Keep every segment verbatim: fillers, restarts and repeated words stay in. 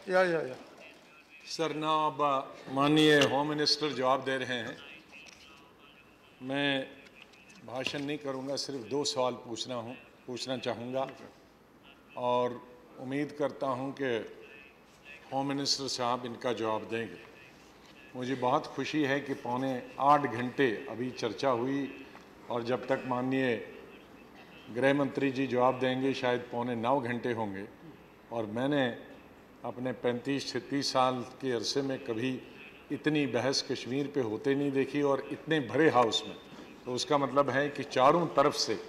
या या या सर ना अब माननीय होम मिनिस्टर जवाब दे रहे हैं। मैं भाषण नहीं करूंगा, सिर्फ दो सवाल पूछना हूं पूछना चाहूँगा और उम्मीद करता हूं कि होम मिनिस्टर साहब इनका जवाब देंगे। मुझे बहुत खुशी है कि पौने आठ घंटे अभी चर्चा हुई और जब तक माननीय गृह मंत्री जी जवाब देंगे शायद पौने नौ घंटे होंगे। और मैंने अपने पैंतीस छत्तीस साल के अरसे में कभी इतनी बहस कश्मीर पे होते नहीं देखी और इतने भरे हाउस में। तो उसका मतलब है कि चारों तरफ से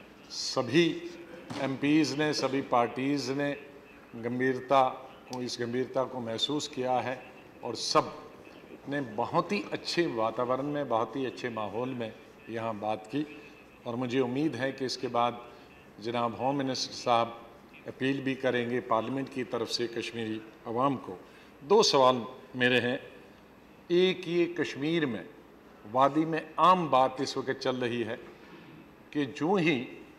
सभी एमपीज़ ने, सभी पार्टीज़ ने गंभीरता को इस गंभीरता को महसूस किया है और सब ने बहुत ही अच्छे वातावरण में, बहुत ही अच्छे माहौल में यहाँ बात की। और मुझे उम्मीद है कि इसके बाद जनाब होम मिनिस्टर साहब अपील भी करेंगे पार्लियामेंट की तरफ से कश्मीरी अवाम को। दो सवाल मेरे हैं। एक, ये कश्मीर में वादी में आम बात इस वक्त चल रही है कि जो ही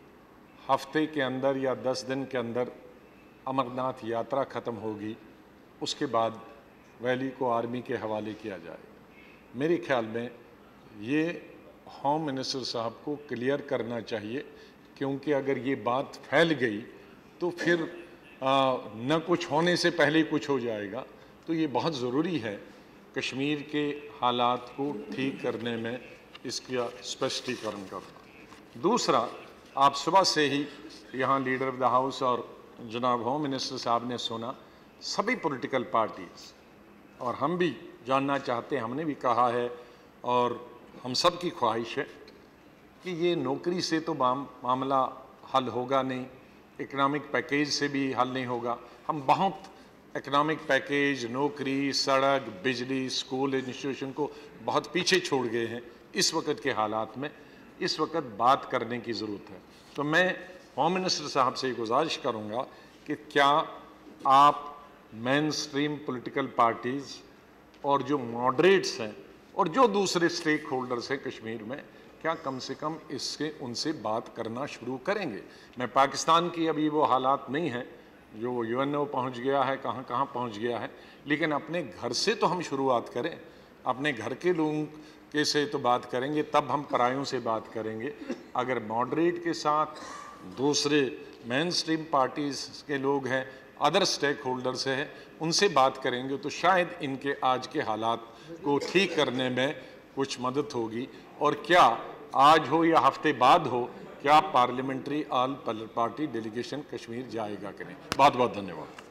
हफ्ते के अंदर या दस दिन के अंदर अमरनाथ यात्रा ख़त्म होगी उसके बाद वैली को आर्मी के हवाले किया जाएगा। मेरे ख्याल में ये होम मिनिस्टर साहब को क्लियर करना चाहिए, क्योंकि अगर ये बात फैल गई तो फिर आ, न कुछ होने से पहले ही कुछ हो जाएगा। तो ये बहुत ज़रूरी है कश्मीर के हालात को ठीक करने में इसका स्पष्टीकरण करना। दूसरा, आप सुबह से ही यहाँ लीडर ऑफ द हाउस और जनाब होम मिनिस्टर साहब ने सुना, सभी पॉलिटिकल पार्टीज़ और हम भी जानना चाहते हैं, हमने भी कहा है और हम सब की ख्वाहिश है कि ये नौकरी से तो मामला हल होगा नहीं, इकनॉमिक पैकेज से भी हल नहीं होगा। हम बहुत इकनॉमिक पैकेज, नौकरी, सड़क, बिजली, स्कूल, इंस्टीट्यूशन को बहुत पीछे छोड़ गए हैं। इस वक्त के हालात में इस वक्त बात करने की ज़रूरत है। तो मैं होम मिनिस्टर साहब से गुजारिश करूँगा कि क्या आप मेन स्ट्रीम पॉलिटिकल पार्टीज़ और जो मॉडरेट्स हैं और जो दूसरे स्टेक होल्डर्स हैं कश्मीर में, क्या कम से कम इससे उनसे बात करना शुरू करेंगे। मैं पाकिस्तान की अभी वो हालात नहीं है जो यूएनओ पहुंच गया है, कहां कहां पहुंच गया है, लेकिन अपने घर से तो हम शुरुआत करें। अपने घर के लोगों के से तो बात करेंगे, तब हम परायों से बात करेंगे। अगर मॉडरेट के साथ दूसरे मेन स्ट्रीम पार्टीज़ के लोग हैं, अदर स्टेक होल्डर्स हैं, उनसे बात करेंगे तो शायद इनके आज के हालात को ठीक करने में कुछ मदद होगी। और क्या आज हो या हफ्ते बाद हो, क्या parliamentary all party delegation Kashmir जाएगा कि नहीं। बहुत बहुत धन्यवाद।